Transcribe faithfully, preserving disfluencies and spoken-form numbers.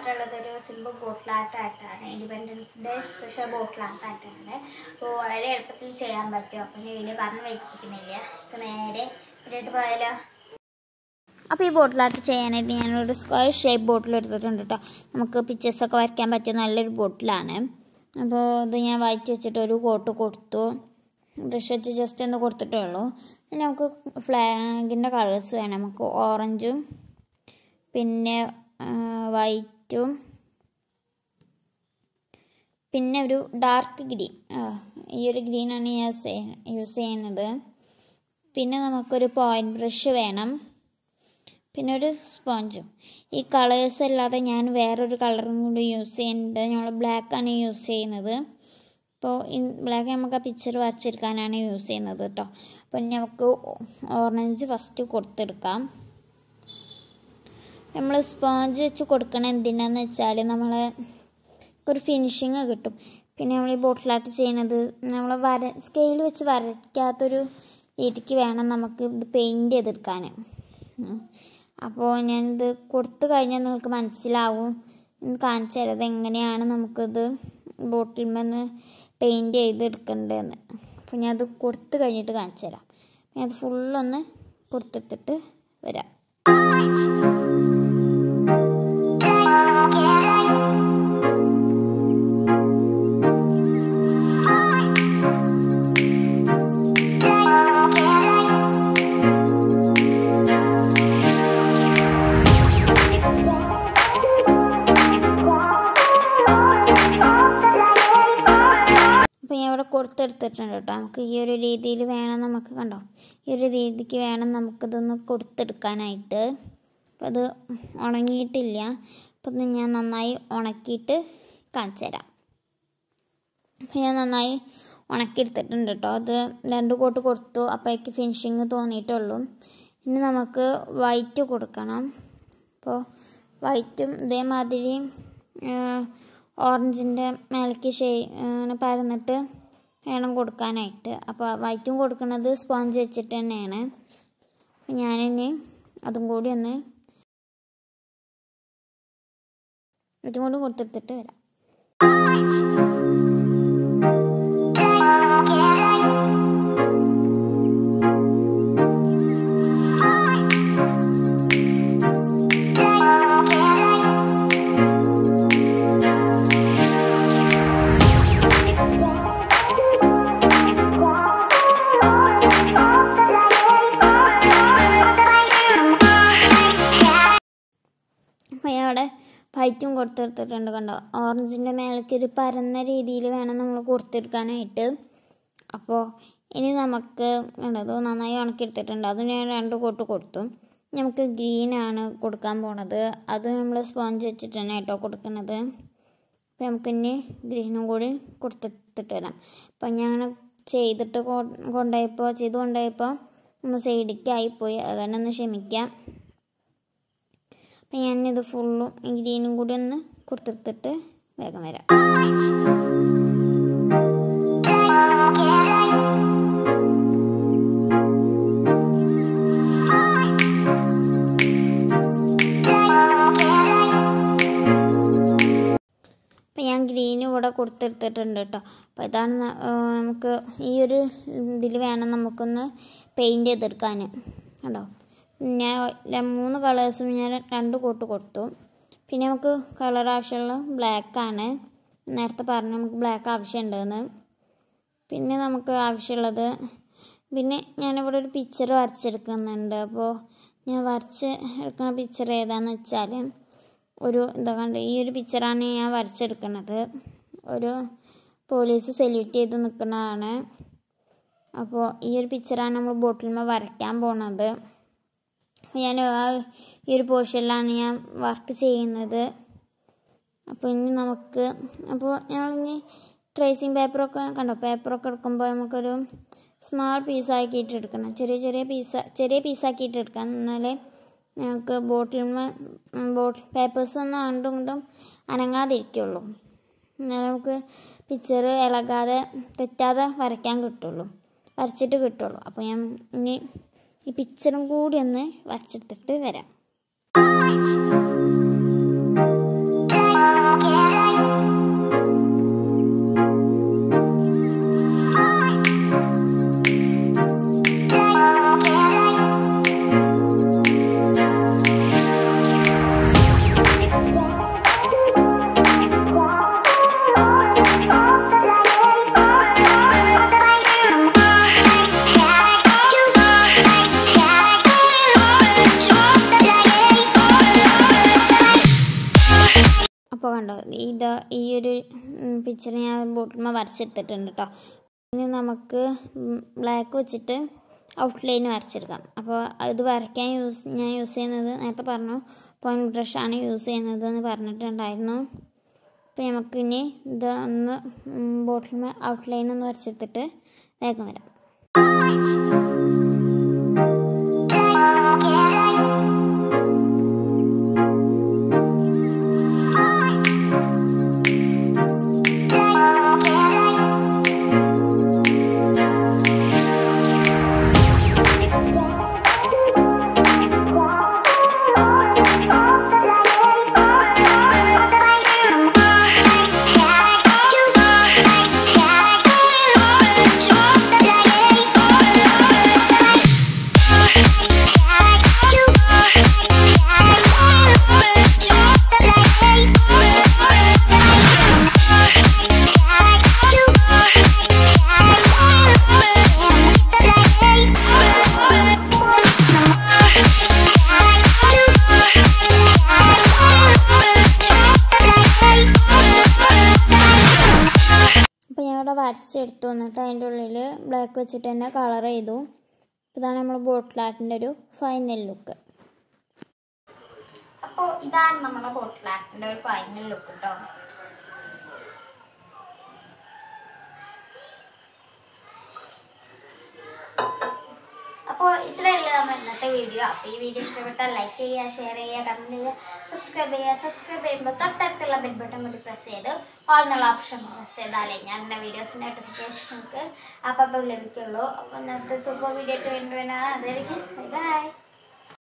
വന്നിട്ടുള്ളതൊരു simple bottle ആർട്ടായിട്ടാണ്. Independence day special bottle ആർട്ടായിട്ടാണ്. അപ്പോൾ വളരെ എളുപ്പത്തിൽ ചെയ്യാൻ പറ്റും. അപ്പോൾ ഈ വീഡിയോ പറഞ്ഞ് വയ്ക്കുന്നില്ല, അപ്പോൾ നേരെ ഇതിലോട്ട് പോയാലോ. അപ്പോൾ ഈ ബോട്ടിൽ ആർട്ട് ചെയ്യാനായിട്ട് ഞാനൊരു സ്ക്വയർ ഷേപ്പ് ബോട്ടിൽ എടുത്തിട്ടുണ്ട് കേട്ടോ. നമുക്ക് പിക്ചേഴ്സൊക്കെ വരയ്ക്കാൻ പറ്റിയ നല്ലൊരു ബോട്ടിലാണ്. അപ്പോൾ ഇത് ഞാൻ വരച്ച് വെച്ചിട്ട് ഒരു കോട്ട് കൊടുത്തു, ബ്രഷ് വെച്ച് ജസ്റ്റ് ഒന്ന് കൊടുത്തിട്ടേ ഉള്ളൂ. പിന്നെ നമുക്ക് ഫ്ലാഗിൻ്റെ കളേഴ്സ് വേണം. നമുക്ക് ഓറഞ്ചും പിന്നെ വൈറ്റും പിന്നെ ഒരു ഡാർക്ക് ഗ്രീൻ, ഈ ഒരു ഗ്രീനാണ് യൂസ് യൂസ് ചെയ്യുന്നത്. പിന്നെ നമുക്കൊരു പോയിൻറ്റ് ബ്രഷ് വേണം, പിന്നെ ഒരു സ്പോഞ്ചും. ഈ കളേഴ്സ് അല്ലാതെ ഞാൻ വേറൊരു കളറും കൂടി യൂസ് ചെയ്യുന്നുണ്ട്. ഞങ്ങൾ ബ്ലാക്കാണ് യൂസ് ചെയ്യുന്നത്. അപ്പോൾ ഈ ബ്ലാക്ക് നമുക്ക് ആ പിക്ചർ വരച്ചെടുക്കാനാണ് യൂസ് ചെയ്യുന്നത് കേട്ടോ. അപ്പോൾ നമുക്ക് ഓറഞ്ച് ഫസ്റ്റ് കൊടുത്തെടുക്കാം. നമ്മൾ സ്പോഞ്ച് വെച്ച് കൊടുക്കണം എന്തിനാന്ന് വെച്ചാൽ നമ്മൾ ഒരു ഫിനിഷിങ് കിട്ടും. പിന്നെ നമ്മൾ ഈ ബോട്ടിലായിട്ട് ചെയ്യുന്നത് നമ്മൾ വര സ്കെയിൽ വെച്ച് വരയ്ക്കാത്തൊരു രീതിക്ക് വേണം നമുക്ക് ഇത് പെയിൻറ്റ് ചെയ്തെടുക്കാൻ. അപ്പോൾ ഞാനിത് കൊടുത്തു കഴിഞ്ഞാൽ നിങ്ങൾക്ക് മനസ്സിലാവും, കാണിച്ചു തരാം എങ്ങനെയാണ് നമുക്കിത് ബോട്ടിൽ നിന്ന് പെയിൻറ്റ് ചെയ്തെടുക്കേണ്ടതെന്ന്. അപ്പോൾ ഞാനത് കൊടുത്തു കഴിഞ്ഞിട്ട് കാണിച്ചു തരാം. ഞാനത് ഫുള്ളൊന്ന് കൊടുത്തിട്ടിട്ട് വരാം. അപ്പോൾ ഞാൻ ഇവിടെ കൊടുത്തെടുത്തിട്ടുണ്ട് കേട്ടോ. നമുക്ക് ഈ ഒരു രീതിയിൽ വേണം, നമുക്ക് കണ്ടോ ഈ ഒരു രീതിക്ക് വേണം നമുക്കിതൊന്ന് കൊടുത്തെടുക്കാനായിട്ട്. അപ്പോൾ അത് ഉണങ്ങിയിട്ടില്ല. അപ്പോൾ ഇത് ഞാൻ നന്നായി ഉണക്കിയിട്ട് കാണിച്ചു തരാം. അപ്പോൾ ഞാൻ നന്നായി ഉണക്കിയെടുത്തിട്ടുണ്ട് കേട്ടോ. അത് രണ്ട് കോട്ട് കൊടുത്തു, അപ്പോഴേക്ക് ഫിനിഷിങ് തോന്നിയിട്ടുള്ളൂ. ഇനി നമുക്ക് വൈറ്റ് കൊടുക്കണം. അപ്പോൾ വൈറ്റും ഇതേമാതിരി ഓറഞ്ചിൻ്റെ മേലേക്ക് ഷെയ്ഡ് പരന്നിട്ട് വേണം കൊടുക്കാനായിട്ട്. അപ്പോൾ വൈറ്റും കൊടുക്കുന്നത് സ്പോഞ്ച് വെച്ചിട്ട് തന്നെയാണ്. അപ്പോൾ ഞാനിനി അതും കൂടി ഒന്ന് ഇതും കൂടി കൊടുത്തിട്ട് വരാം. അപ്പോൾ ഞാൻ അവിടെ വൈറ്റും കൊടുത്തെടുത്തിട്ടുണ്ട് കണ്ടോ. ഓറഞ്ചിൻ്റെ മേലേക്ക് ഒരു പരന്ന രീതിയിൽ വേണം നമ്മൾ കൊടുത്തെടുക്കാനായിട്ട്. അപ്പോൾ ഇനി നമുക്ക് കണ്ടത് നന്നായി ഉണക്കിയെടുത്തിട്ടുണ്ട്. അത് ഞാൻ രണ്ട് കോട്ട് കൊടുത്തു. നമുക്ക് ഗ്രീനാണ് കൊടുക്കാൻ പോണത്. അത് നമ്മൾ സ്പോഞ്ച് വെച്ചിട്ടാണ് കേട്ടോ കൊടുക്കുന്നത്. അപ്പോൾ നമുക്കിനി ഗ്രീനും കൂടി കൊടുത്തിട്ട് വരാം. അപ്പോൾ ഞാൻ ചെയ്തിട്ട് കൊണ്ടുപോയപ്പോൾ ചെയ്ത് കൊണ്ടുപോയപ്പോൾ ഒന്ന് സൈഡിലേക്കായിപ്പോയി, അതുതന്നെ ഒന്ന് ക്ഷമിക്കാം. അപ്പം ഞാനിത് ഫുള്ളും ഗ്രീനും കൂടി ഒന്ന് കൊടുത്തിട്ട് വേഗം വരാം. അപ്പം ഞാൻ ഗ്രീനും ഇവിടെ കൊടുത്തെടുത്തിട്ടുണ്ട് കേട്ടോ. അപ്പോൾ ഇതാണ് നമുക്ക് ഈ ഒരു ഇതിൽ വേണം നമുക്കൊന്ന് പെയിൻറ്റ് ചെയ്തെടുക്കാൻ കേട്ടോ. ഞാൻ മൂന്ന് കളേഴ്സും ഞാൻ രണ്ട് കോട്ട് കൊടുത്തു. പിന്നെ നമുക്ക് കളർ ആവശ്യമുള്ള ബ്ലാക്കാണ്. നേരത്തെ പറഞ്ഞു നമുക്ക് ബ്ലാക്ക് ആവശ്യമുണ്ടെന്ന്. പിന്നെ നമുക്ക് ആവശ്യമുള്ളത് പിന്നെ ഞാനിവിടെ ഒരു പിക്ചർ വരച്ചെടുക്കുന്നുണ്ട്. അപ്പോൾ ഞാൻ വരച്ച് എടുക്കുന്ന പിക്ചർ ഏതാണെന്ന് വെച്ചാൽ ഒരു എന്താ കണ്ട് ഈ ഒരു പിക്ചറാണ് ഞാൻ വരച്ചെടുക്കുന്നത്. ഒരു പോലീസ് സല്യൂട്ട് ചെയ്ത് നിൽക്കുന്നതാണ്. അപ്പോൾ ഈ ഒരു പിക്ചറാണ് നമ്മൾ ബോട്ടിൽമേൽ വരയ്ക്കാൻ പോണത്. ഞാൻ ആ ഈ ഒരു പോർഷനിലാണ് ഞാൻ വർക്ക് ചെയ്യുന്നത്. അപ്പോൾ ഇനി നമുക്ക് അപ്പോൾ ഞങ്ങളിനി ട്രേസിങ് പേപ്പറൊക്കെ കണ്ടോ, പേപ്പറൊക്കെ എടുക്കുമ്പോൾ നമുക്കൊരു സ്മാൾ പീസാക്കിയിട്ട് എടുക്കണം. ചെറിയ ചെറിയ പീസ ചെറിയ പീസാക്കിയിട്ട് എടുക്കാം. എന്നാലേ ഞങ്ങൾക്ക് ബോട്ടിൽമേ ബോട്ടിൽ പേപ്പേഴ്സ് ഒന്നും അങ്ങോട്ടും ഇങ്ങോട്ടും അനങ്ങാതിരിക്കുള്ളൂ. എന്നാലും നമുക്ക് പിക്ചർ ഇളകാതെ തെറ്റാതെ വരയ്ക്കാൻ കിട്ടുള്ളൂ, വരച്ചിട്ട് കിട്ടുള്ളൂ. അപ്പോൾ ഞാൻ ഇനി ഈ പിക്ചറും കൂടി ഒന്ന് വരച്ചെടുത്തിട്ട് വരാം. ഈ ഒരു പിക്ചർ ഞാൻ ബോട്ടിൽ വരച്ചെടുത്തിട്ടുണ്ട് കേട്ടോ. ഇനി നമുക്ക് ബ്ലാക്ക് വെച്ചിട്ട് ഔട്ട്ലൈൻ വരച്ചെടുക്കാം. അപ്പോൾ ഇത് വരയ്ക്കാൻ യൂസ് ഞാൻ യൂസ് ചെയ്യുന്നത് നേരത്തെ പറഞ്ഞു പോയിൻറ്റ് ബ്രഷാണ് യൂസ് ചെയ്യുന്നത് എന്ന് പറഞ്ഞിട്ടുണ്ടായിരുന്നു. അപ്പോൾ നമുക്കിനി ഇത് ഒന്ന് ബോട്ടിൽ ഔട്ട്ലൈൻ ഒന്ന് വരച്ചെടുത്തിട്ട് വേഗം വരാം. വരച്ചെടുത്തു. എന്നിട്ട് അതിൻ്റെ ഉള്ളിൽ ബ്ലാക്ക് വെച്ചിട്ട് തന്നെ കളർ ചെയ്തു. ഇതാണ് നമ്മൾ ബോട്ടിൽ ആർട്ടിൻ്റെ ഒരു ഫൈനൽ ലുക്ക്. അപ്പോൾ ഇതാണ് നമ്മുടെ ബോട്ടിൽ ആർട്ടിൻ്റെ ഒരു ഫൈനൽ ലുക്ക് കേട്ടോ. അപ്പോൾ ഇത്രയുള്ള നമ്മൾ ഇന്നത്തെ വീഡിയോ. അപ്പോൾ ഈ വീഡിയോ ഇഷ്ടപ്പെട്ടാൽ ലൈക്ക് ചെയ്യുക, ഷെയർ ചെയ്യുക, കമൻറ്റ് ചെയ്യുക, സബ്സ്ക്രൈബ് ചെയ്യുക. സബ്സ്ക്രൈബ് ചെയ്യുമ്പോൾ തൊട്ടടുത്തുള്ള ബെൽ ബട്ടൺ കൂടി പ്രസ് ചെയ്ത് ഓൾ എന്നുള്ള ഓപ്ഷൻ പ്രസ് ചെയ്താലേ ഞാൻ എൻ്റെ വീഡിയോസിൻ്റെ നോട്ടിഫിക്കേഷൻ നിങ്ങൾക്ക് അപ്പം ലഭിക്കുള്ളൂ. അപ്പോൾ ഇന്നത്തെ സൂപ്പർ വീഡിയോ ആയിട്ട് വേണ്ടി വേണം. അതായിരിക്കും ബൈ ബൈ.